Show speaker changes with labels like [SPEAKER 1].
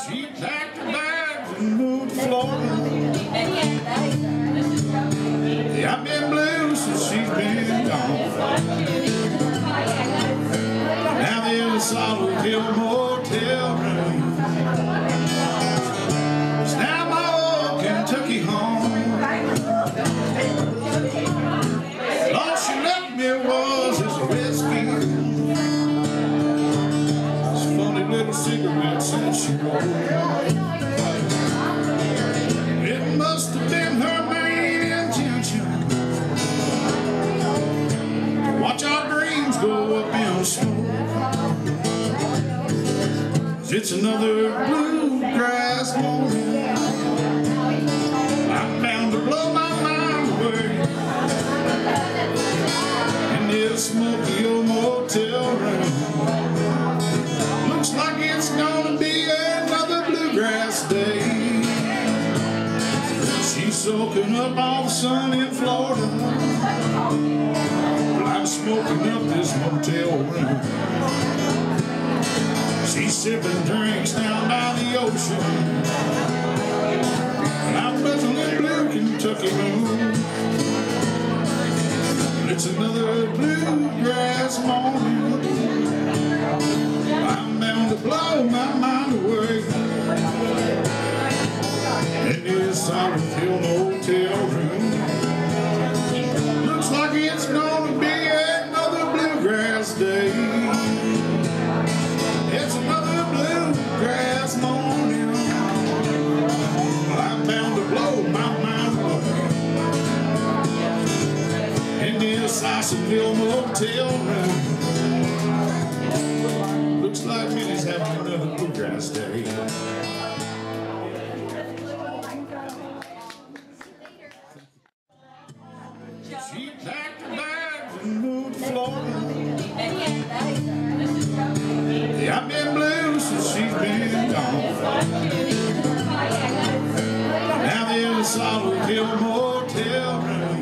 [SPEAKER 1] She packed her bags and moved to Florida. Yeah, I've been blue since she's been gone. Now there's a solid hill motel room. It's now my old Kentucky home. All she left me was this whiskey, this funny little cigarettes that she rolled. It must have been her main intention to watch our dreams go up in smoke. 'Cause it's another bluegrass morning. I'm bound to blow my mind away in this smoky old motel room. Looks like it's gonna be another bluegrass day. She's soaking up all the sun in Florida, while I'm smoking up this motel room. She's sipping drinks down by the ocean, and I'm buzzing in blue Kentucky moon. It's another bluegrass morning. I'm bound to blow my mind away in this solid hill motel room. Looks like it's gonna be another bluegrass day. It's another bluegrass morning. I'm bound to blow my mind away in this Sissonville motel room. Looks like Minnie's having another bluegrass day. She packed her bags and moved to Florida. Yeah, I've been blue since she's been gone. Now there's a solid hill motel room.